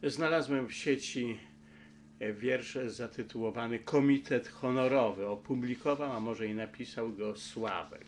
Znalazłem w sieci wiersz zatytułowany Komitet Honorowy. Opublikował, a może i napisał go Sławek.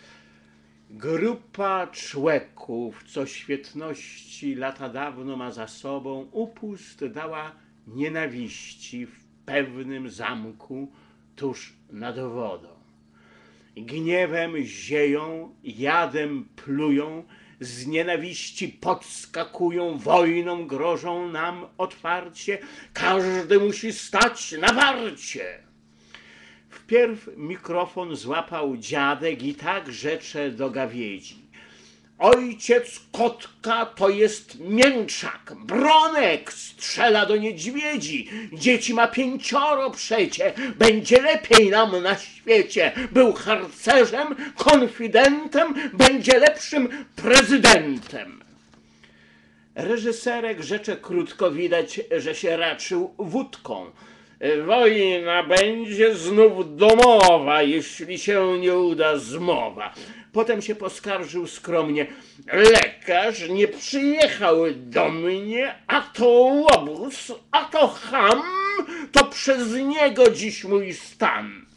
Grupa człeków, co świetności lata dawno ma za sobą, upust dała nienawiści w pewnym zamku tuż nad wodą. Gniewem zieją, jadem plują, z nienawiści podskakują, wojną grożą nam otwarcie, każdy musi stać na warcie. Wpierw mikrofon złapał dziadek i tak rzecze do gawiedzi. Ojciec kotka to jest mięczak, Bronek strzela do niedźwiedzi, dzieci ma 5 przecie, będzie lepiej nam na świecie. Był harcerzem, konfidentem, będzie lepszym prezydentem. Reżyserek rzecze krótko, widać, że się raczył wódką. Wojna będzie znów domowa, jeśli się nie uda zmowa. Potem się poskarżył skromnie. Lekarz nie przyjechał do mnie, a to łobuz, a to cham, to przez niego dziś mój stan.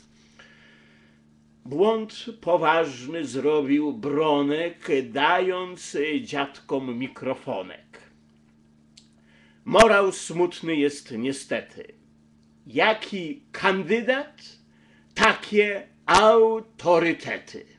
Błąd poważny zrobił Bronek, dając dziadkom mikrofonek. Morał smutny jest niestety. Jaki kandydat, takie autorytety.